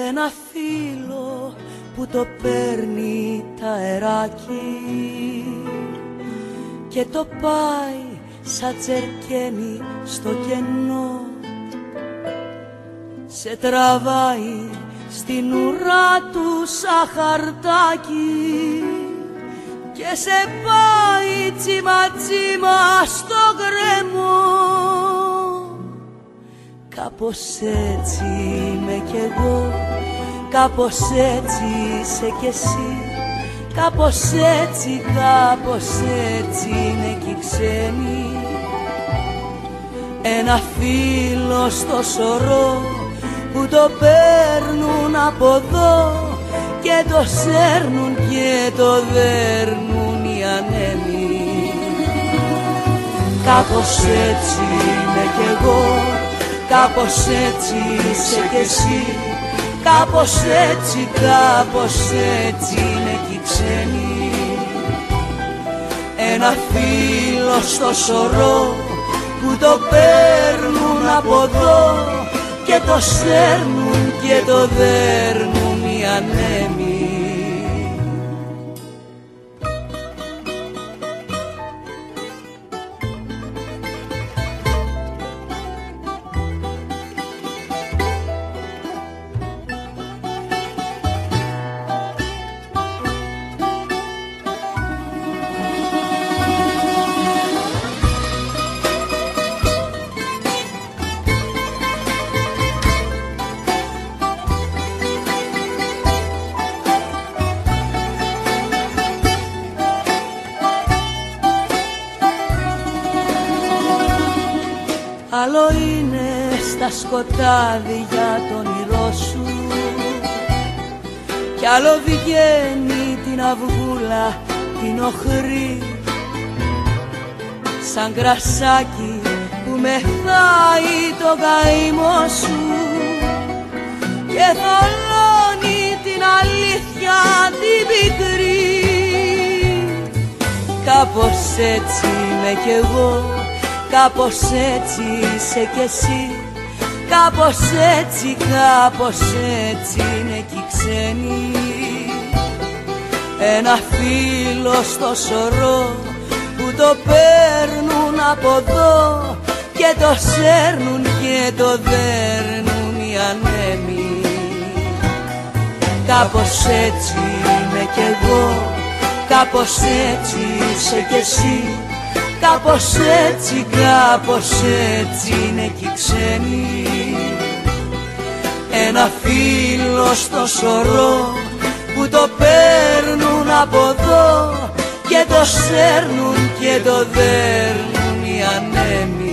ένα φύλλο που το παίρνει τα αεράκι και το πάει σαν τσερκένι στο κενό, σε τραβάει στην ουρά του σαν χαρτάκι και σε πάει τσίμα τσίμα στο γκρεμό. Κάπως έτσι είμαι κι εγώ, κάπως έτσι είσαι κι εσύ, κάπως έτσι είναι κι οι ξένοι. Ένα φύλλο στο σωρό που το παίρνουν από εδώ και το σέρνουν και το δέρνουν οι ανέμοι. Κάπως έτσι είμαι κι εγώ, κάπως έτσι είσαι κι εσύ, κάπως έτσι είναι κι οι ξένοι. Ένα φύλλο στο σωρό που το παίρνουν από εδώ και το σέρνουν και το δέρνουν οι ανέμοι. Άλλο είναι στα σκοτάδια το όνειρό σου κι άλλο βγαίνει την αυγούλα την οχρή σαν κρασάκι που μεθάει το καημό σου και θολώνει την αλήθεια την πικρή. Κάπως έτσι είμαι κι εγώ, κάπως έτσι είσαι κι εσύ, κάπως έτσι είναι κι οι ξένοι. Ένα φύλλο στο σωρό που το παίρνουν από εδώ και το σέρνουν και το δέρνουν οι ανέμοι. Κάπως έτσι είμαι κι εγώ, κάπως έτσι είσαι κι εσύ, κάπως έτσι είναι κι οι ξένοι. Ένα φύλλο στο σωρό που το παίρνουν από εδώ και το σέρνουν και το δέρνουν οι ανέμοι.